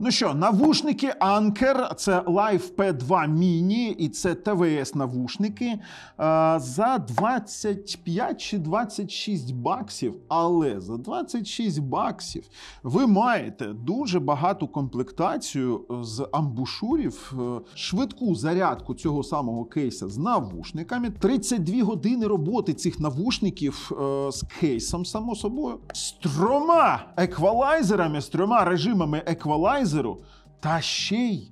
Ну що, навушники Anker, це Live P2 Mini і це ТВС-навушники за 25 чи 26 баксів. Але за 26 баксів ви маєте дуже багату комплектацію з амбушурів, швидку зарядку цього самого кейса з навушниками, 32 години роботи цих навушників з кейсом, само собою, з 3 еквалайзерами, з 3 режимами еквалайзеру, та ще й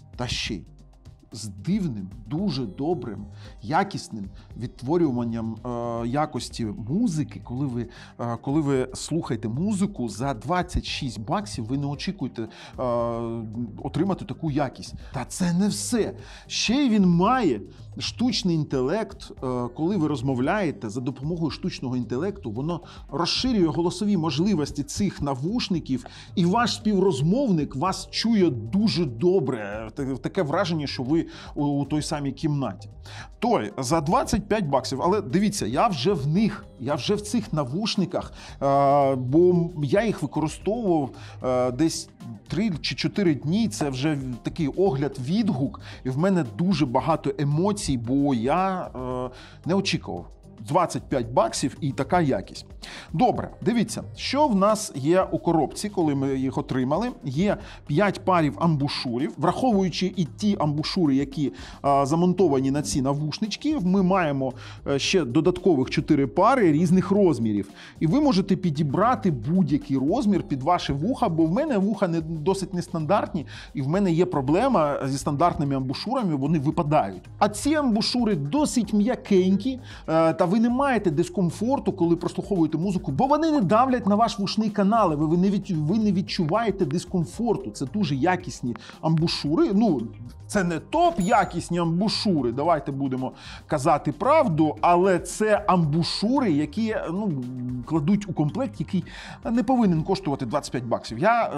з дивним, дуже добрим, якісним відтворюванням якості музики. Коли ви слухаєте музику, за 26 баксів ви не очікуєте отримати таку якість. Та це не все. Ще й він має штучний інтелект. Коли ви розмовляєте, за допомогою штучного інтелекту, воно розширює голосові можливості цих навушників, і ваш співрозмовник вас чує дуже добре. Таке враження, що ви у той самій кімнаті. Той за 25 баксів, але дивіться, я вже в цих навушниках, бо я їх використовував десь 3 чи 4 дні, це вже такий огляд-відгук, і в мене дуже багато емоцій, бо я не очікував. 25 баксів і така якість. Добре, дивіться, що в нас є у коробці, коли ми їх отримали. Є 5 парів амбушурів, враховуючи і ті амбушури, які замонтовані на ці навушнички, ми маємо ще додаткових 4 пари різних розмірів. І ви можете підібрати будь-який розмір під ваші вуха, бо в мене вуха досить нестандартні, і в мене є проблема зі стандартними амбушурами, вони випадають. А ці амбушури досить м'якенькі, та ви не маєте дискомфорту, коли прослуховуєте музику, бо вони не давлять на ваш вушний канал, ви не відчуваєте дискомфорту. Це дуже якісні амбушури. Ну, це не топ-якісні амбушури, давайте будемо казати правду, але це амбушури, які кладуть у комплект, який не повинен коштувати 25 баксів.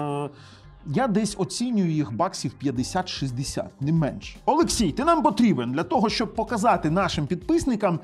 Я десь оцінюю їх баксів 50-60, не менше. Олексій, ти нам потрібен для того, щоб показати нашим підписникам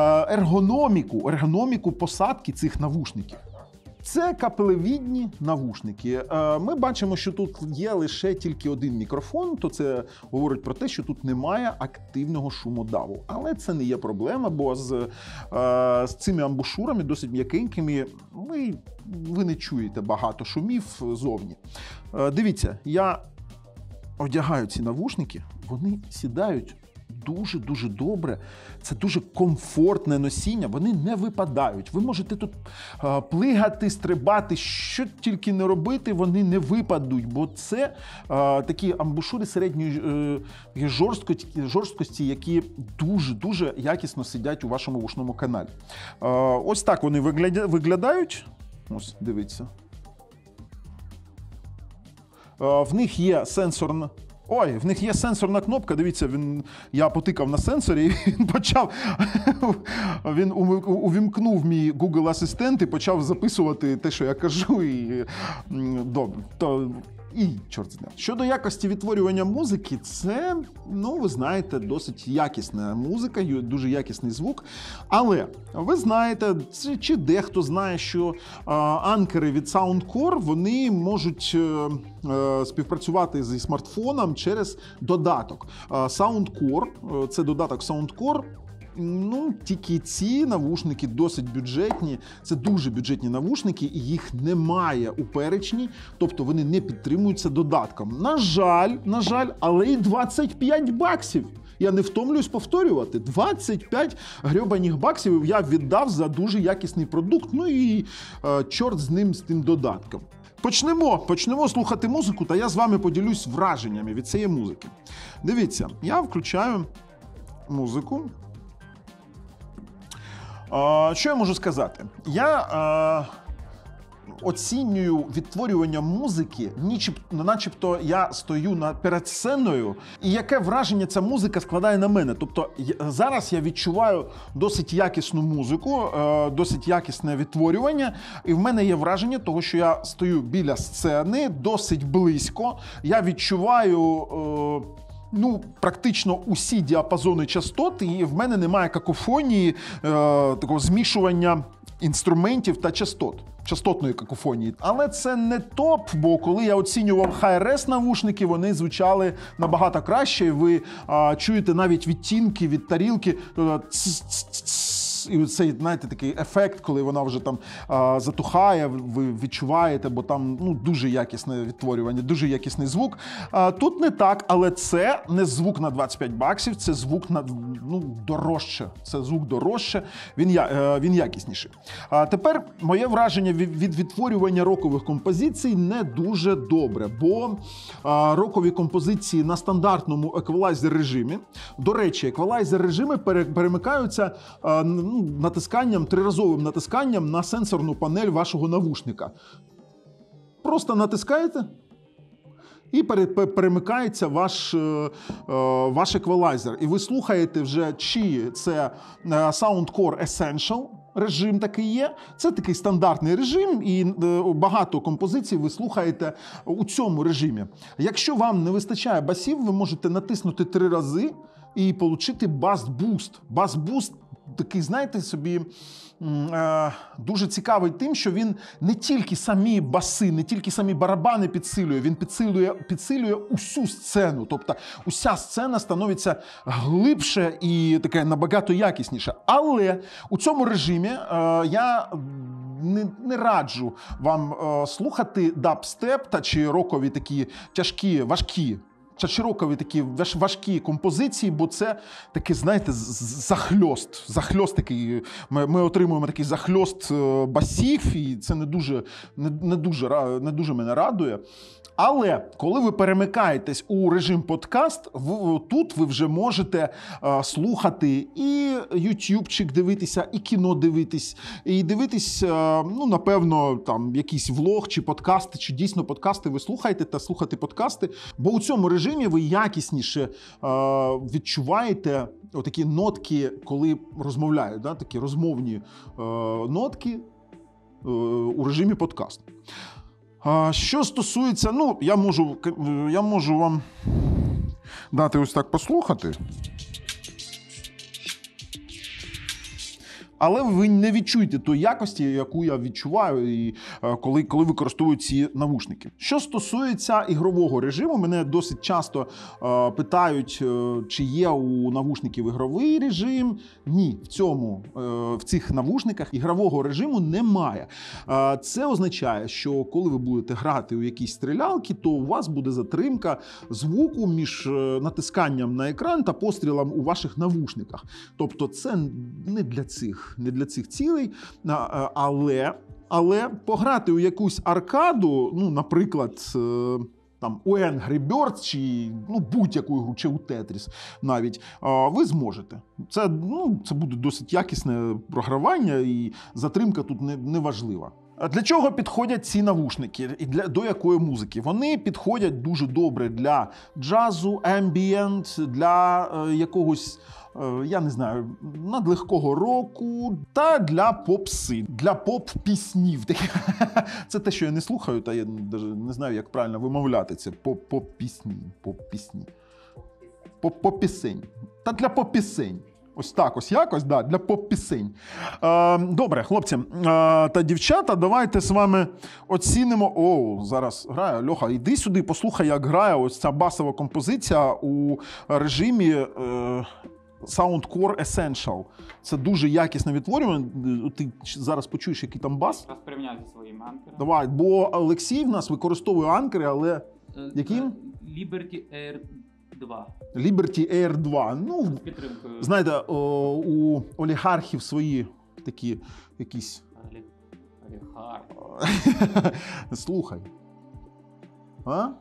ергономіку посадки цих навушників. Це капелевідні навушники. Ми бачимо, що тут є лише тільки один мікрофон, то це говорить про те, що тут немає активного шумодаву. Але це не є проблема, бо з цими амбушурами, досить м'якенькими, ви не чуєте багато шумів зовні. Дивіться, я одягаю ці навушники, вони сідають дуже-дуже добре. Це дуже комфортне носіння, вони не випадають. Ви можете тут плигати, стрибати, що тільки не робити, вони не випадуть, бо це такі амбушури середньої жорсткості, які дуже-дуже якісно сидять у вашому вушному каналі. Ось так вони виглядають. Ось, дивіться. В них є сенсорна... в них є сенсорна кнопка, дивіться, я потикав на сенсорі, і він увімкнув мій Google Асистент і почав записувати те, що я кажу, і добре. І чорт знає. Щодо якості відтворювання музики, це, ви знаєте, досить якісна музика, дуже якісний звук. Але ви знаєте, чи дехто знає, що анкери від Soundcore, вони можуть співпрацювати зі смартфоном через додаток. Soundcore, це додаток Soundcore. Тільки ці навушники досить бюджетні, це дуже бюджетні навушники, і їх немає у перечні, тобто вони не підтримуються додатком. На жаль, але і 25 баксів. Я не втомлююсь повторювати. 25 грьобаних баксів я віддав за дуже якісний продукт, і чорт з тим додатком. Почнемо слухати музику, та я з вами поділюсь враженнями від цієї музики. Дивіться, я включаю музику. Що я можу сказати? Я оцінюю відтворювання музики, начебто я стою перед сценою, і яке враження ця музика складає на мене. Тобто зараз я відчуваю досить якісну музику, досить якісне відтворювання, і в мене є враження того, що я стою біля сцени, досить близько, я відчуваю... практично усі діапазони частот, і в мене немає какофонії, такого змішування інструментів та частотної какофонії. Але це не топ, бо коли я оцінював Hi-Res навушники, вони звучали набагато краще, і ви чуєте навіть відтінки від тарілки, і цей, знаєте, такий ефект, коли вона вже там затухає, ви відчуваєте, бо там дуже якісне відтворювання, дуже якісний звук. Тут не так, але це не звук на $25, це звук на дорожче. Це звук дорожче, він якісніший. Тепер моє враження від відтворювання рокових композицій не дуже добре, бо рокові композиції на стандартному еквалайзер режимі, до речі, еквалайзер режими перемикаються натисканням, триразовим натисканням на сенсорну панель вашого навушника. Просто натискаєте і перемикається ваш еквалайзер. І ви слухаєте вже, чи це Soundcore Essential режим такий є. Це такий стандартний режим, і багато композицій ви слухаєте у цьому режимі. Якщо вам не вистачає басів, ви можете натиснути 3 рази і отримати бас-буст. Бас-буст такий, знаєте, собі дуже цікавий тим, що він не тільки самі баси, не тільки самі барабани підсилює, він підсилює усю сцену. Тобто уся сцена становиться глибше і таке набагато якісніше. Але у цьому режимі я не раджу вам слухати дабстеп та чи рокові такі тяжкі, важкі, широкові такі важкі композиції, бо це такий, знаєте, захльост такий. Ми отримуємо такий захльост басів, і це не дуже мене радує. Але коли ви перемикаєтесь у режим подкаст, тут ви вже можете слухати і ютубчик дивитися, і кіно дивитись, і дивитись, напевно, там якийсь влог чи подкасти, чи дійсно подкасти ви слухаєте та слухати подкасти, бо у цьому режимі ви якісніше відчуваєте отакі нотки, коли розмовляють, да? Такі розмовні нотки у режимі подкаст. Що стосується, я можу вам дати ось так послухати. Але ви не відчуєте тої якості, яку я відчуваю, і коли використовую ці навушники. Що стосується ігрового режиму, мене досить часто питають, чи є у навушників ігровий режим. Ні, в цих навушниках ігрового режиму немає. Це означає, що коли ви будете грати у якісь стрілялки, то у вас буде затримка звуку між натисканням на екран та пострілом у ваших навушниках. Тобто це не для цих цілей, але пограти у якусь аркаду, наприклад, там у Angry Birds, чи будь-яку гру, чи у Tetris навіть, ви зможете. Це буде досить якісне програвання, і затримка тут не важлива. Для чого підходять ці навушники і до якої музики? Вони підходять дуже добре для джазу, ембієнт, для якогось, я не знаю, надлегкого року та для попси, для поп-піснів. Це те, що я не слухаю, та я навіть не знаю, як правильно вимовляти це. Поп-пісні. Поп-пісень. Та для поп-пісень. Ось так ось якось, да, для поп-пісень. Добре, хлопці та дівчата, давайте з вами оцінимо. Зараз грає. Льоха, йди сюди, послухай, як грає ось ця басова композиція у режимі Soundcore Essential. Це дуже якісне відтворювання. Ти зараз почуєш, який там бас. Раз порівняй зі своїм анкером. Давай, бо Олексій в нас використовує анкери, але яким? Liberty Air 2. Liberty Air 2. З підтримкою. Знаєте, у олігархів свої такі якісь... Олігарх. Слухай. А?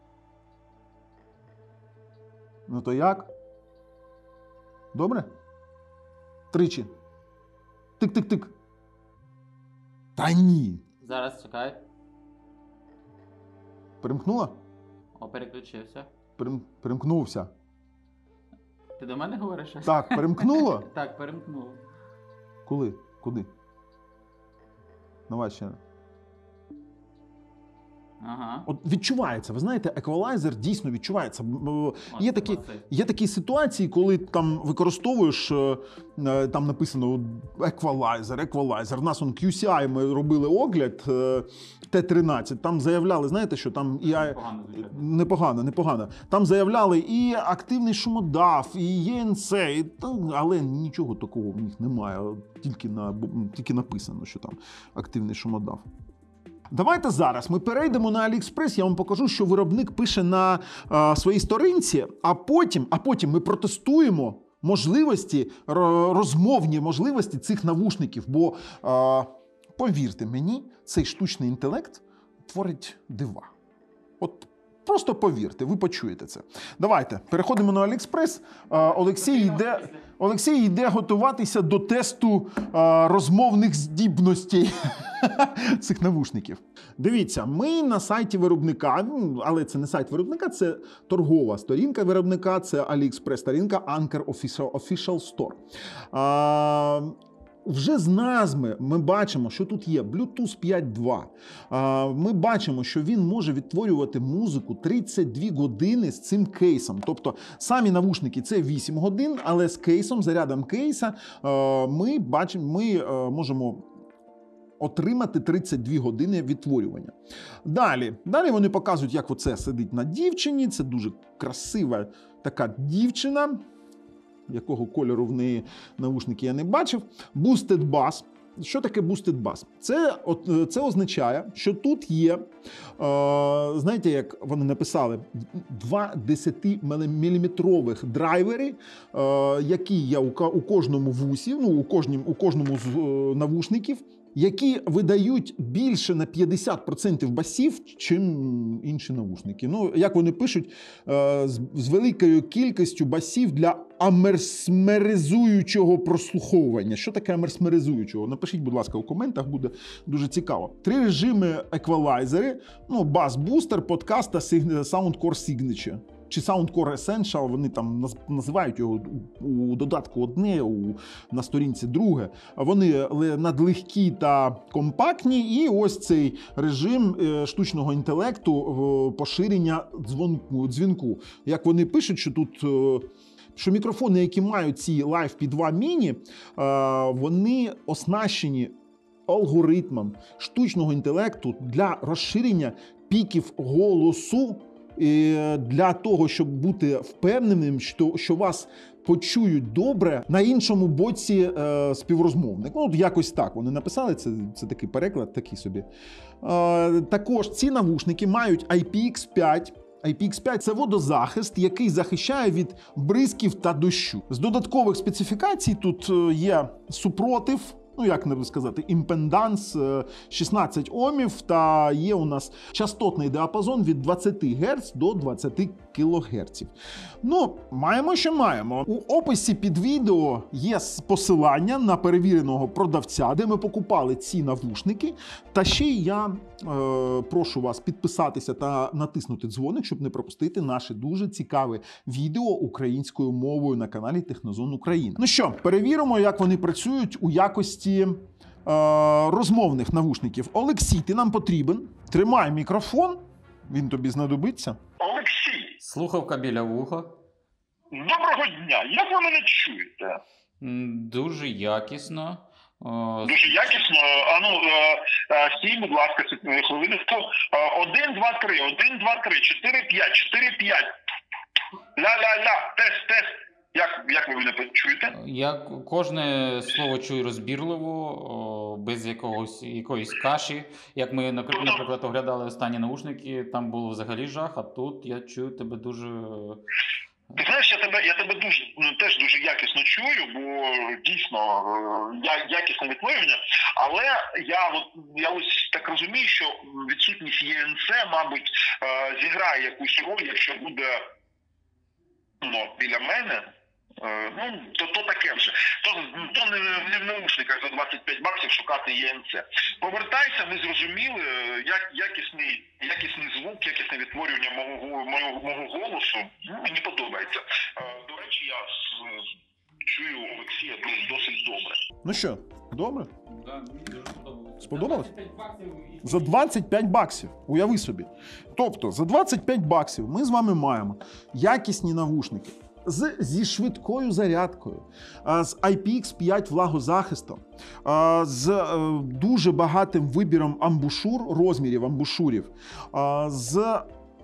Ну то як? Добре? Тричі. Тик-тик-тик. Та ні. Зараз чекай. Перемкнула? Переключився. Перемкнувся. Ти до мене говориш? Так, перемкнуло? Так, перемкнуло. Коли? Куди? Давай ще. Ага. От відчувається, ви знаєте, еквалайзер дійсно відчувається. Є такі ситуації, коли там використовуєш, там написано еквалайзер. У нас он QCI, ми робили огляд T13, там заявляли, знаєте, що там і непогано. Там заявляли і активний шумодав, і ENC, але нічого такого в них немає, тільки написано, що там активний шумодав. Давайте зараз ми перейдемо на AliExpress, я вам покажу, що виробник пише на своїй сторінці, а потім ми протестуємо розмовні можливості цих навушників, бо, повірте мені, цей штучний інтелект творить дива. От просто повірте, ви почуєте це. Давайте, переходимо на AliExpress. Олексій йде готуватися до тесту розмовних здібностей цих навушників. Дивіться, ми на сайті виробника, але це не сайт виробника, це торгова сторінка виробника, це AliExpress сторінка Anker Official Store. Вже з назви ми бачимо, що тут є Bluetooth 5.2. Ми бачимо, що він може відтворювати музику 32 години з цим кейсом. Тобто самі навушники – це 8 годин, але з кейсом, зарядом кейса ми можемо отримати 32 години відтворювання. Далі вони показують, як оце сидить на дівчині. Це дуже красива така дівчина. Якого кольору в неї навушники я не бачив. Boosted Bass. Що таке Boosted Bass? Це означає, що тут є, знаєте, як вони написали, 2 10-мм драйвери, які є у кожному вусі, у кожному з навушників, які видають більше на 50% басів, чим інші навушники. Як вони пишуть, з великою кількістю басів для амерсмеризуючого прослуховування. Що таке амерсмеризуючого? Напишіть, будь ласка, у коментах, буде дуже цікаво. 3 режими еквалайзери, бас-бустер, подкаст та Soundcore Signature. Чи Soundcore Essential, вони там називають його у додатку одне, на сторінці друге. Вони надлегкі та компактні, і ось цей режим штучного інтелекту поширення дзвінку. Як вони пишуть, що тут що мікрофони, які мають ці Live P2 Mini, вони оснащені алгоритмом штучного інтелекту для розширення піків голосу, для того, щоб бути впевненим, що вас почують добре на іншому боці співрозмовник. Якось так вони написали, це такий переклад, такий собі. Також ці навушники мають IPX5. IPX5 – це водозахист, який захищає від бризків та дощу. З додаткових специфікацій тут є супротив, як не сказати, імпеданс 16 Омів, та є у нас частотний діапазон від 20 Гц до 20 кГц. Маємо, що маємо. У описі під відео є посилання на перевіреного продавця, де ми покупали ці навушники. Та ще я прошу вас підписатися та натиснути дзвоник, щоб не пропустити наше дуже цікаве відео українською мовою на каналі Технозон Україна. Перевіримо, як вони працюють у якості розмовних навушників. Олексій, ти нам потрібен. Тримай мікрофон, він тобі знадобиться. Олексій! Слухавка біля вуха. Доброго дня! Як ви мене чуєте? Дуже якісно. Дуже якісно. Стій, будь ласка, хвилинку. 1, 2, 3, 1, 2, 3, 4, 5, 4, 5. Ля-ля-ля, тест. Як ви мене чуєте? Я кожне слово чую розбірливо, без якоїсь каші. Як ми, наприклад, оглядали останні навушники, там було взагалі жах, а тут я чую тебе дуже... Ти знаєш, я тебе теж дуже якісно чую, бо дійсно якісне відтворювання, але я ось так розумію, що відсутність ENC, мабуть, зіграє якусь роль, якщо буде біля мене. То таке вже. То не в наушниках за 25 баксів шукати ENC. Повертайся, ми зрозуміли, якісний звук, якісне відтворювання мого голосу. Мені подобається. До речі, я чую Олексія досить добре. Добре? Так, мені дуже подобається. Сподобалось? За 25 баксів, уяви собі. Тобто, за 25 баксів ми з вами маємо якісні навушники зі швидкою зарядкою, з IPX5 влагозахистом, з дуже багатим вибіром розмірів амбушурів, з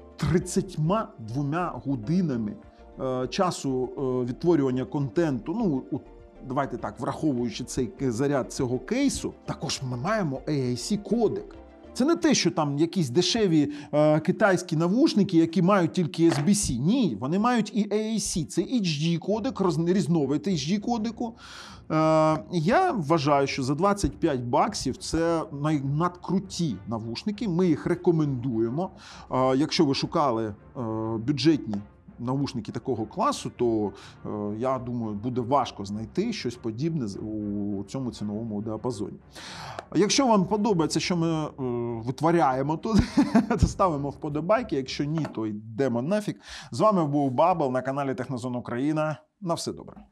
32 годинами часу відтворювання контенту. Ну, давайте так, враховуючи цей заряд цього кейсу, також ми маємо AAC-кодек. Це не те, що там якісь дешеві китайські навушники, які мають тільки SBC. Ні, вони мають і AAC. Це HD-кодек, різновид HD-кодеку. Я вважаю, що за 25 баксів це надкруті навушники. Ми їх рекомендуємо. Якщо ви шукали бюджетні навушники такого класу, то, я думаю, буде важко знайти щось подібне у цьому ціновому діапазоні. Якщо вам подобається, що ми витворяємо тут, то ставимо вподобайки. Якщо ні, то йдемо нафіг. З вами був Бабл на каналі Технозон Україна. На все добре.